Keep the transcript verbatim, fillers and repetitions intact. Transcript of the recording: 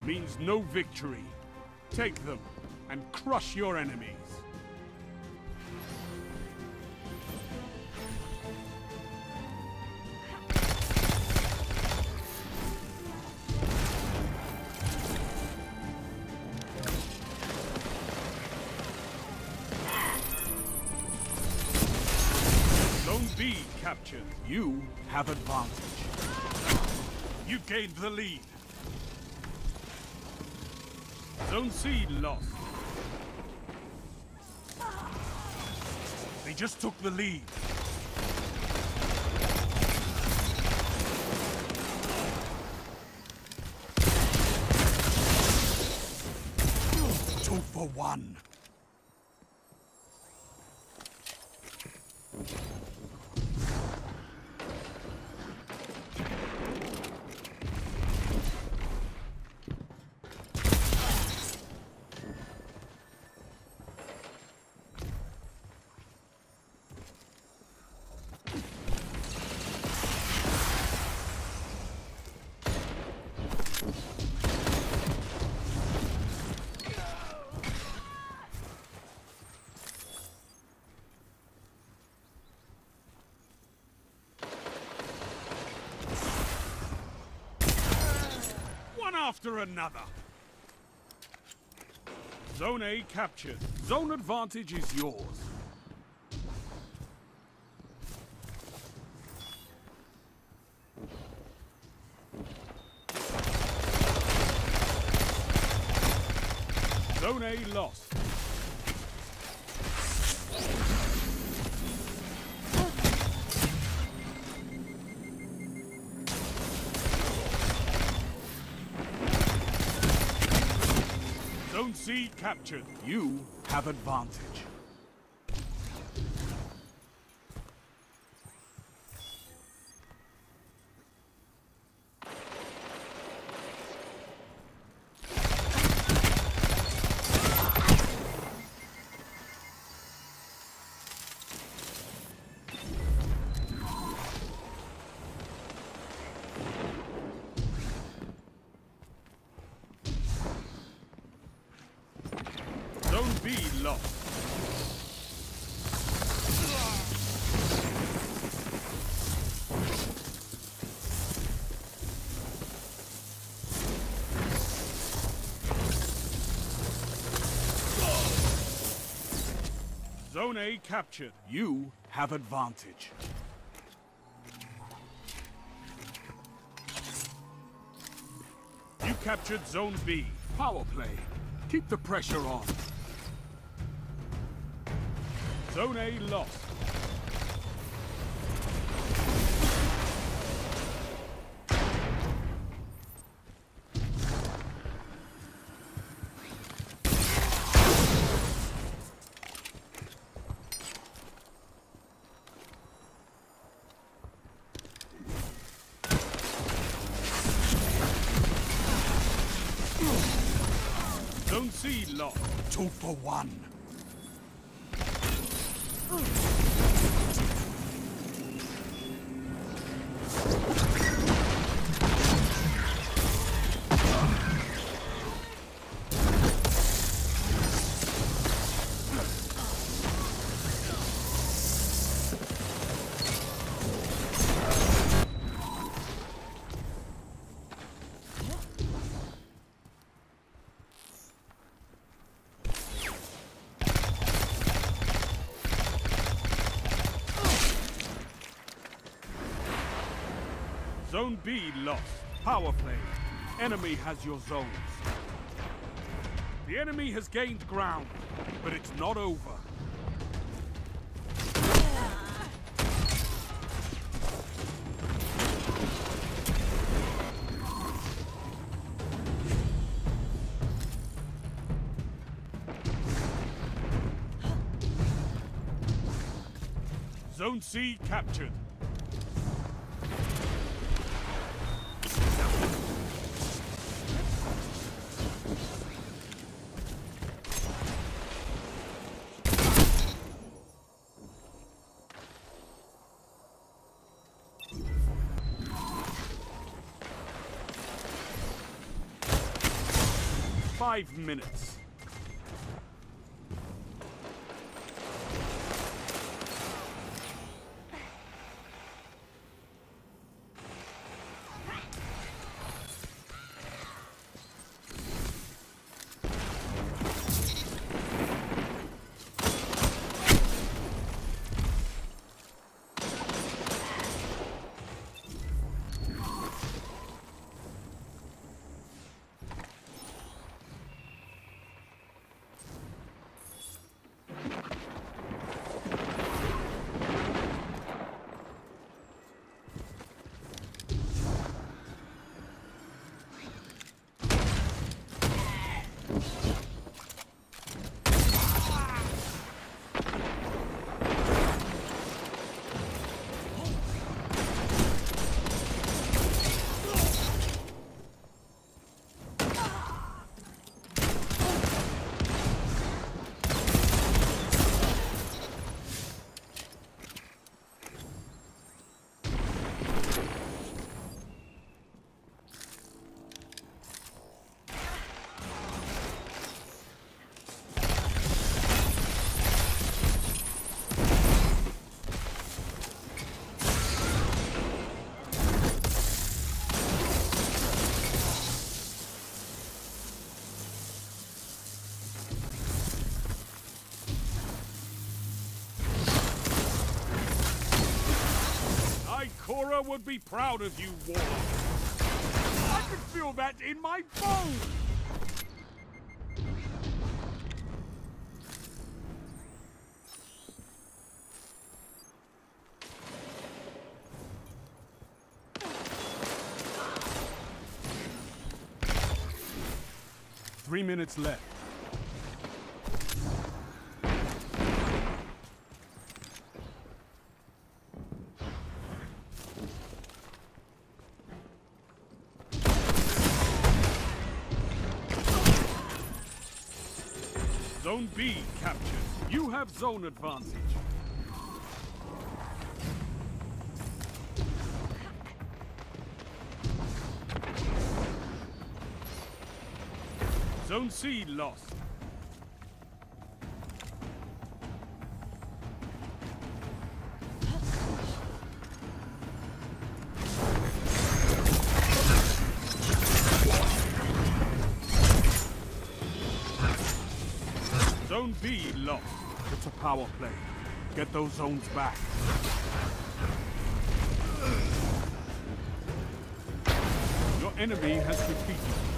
means no victory. Take them and crush your enemies. Zone B captured. You have advantage. You gained the lead. Zone C lost. They just took the lead. Two for one. After another. Zone A captured. Zone advantage is yours. Zone A lost. Zone C captured. You have advantage. Zone B lost. Zone A captured. You have advantage. You captured Zone B. Power play. Keep the pressure on. Zone A lost. Zone C lost. Two for one. Zone B lost. Power play. Enemy has your zones. The enemy has gained ground, but it's not over. Zone C captured. five minutes. Cora would be proud of you, Warlock. I can feel that in my bones! Three minutes left. Zone B captured. You have zone advantage. Zone C lost. Zone B lost. It's a power play. Get those zones back. Your enemy has defeated you.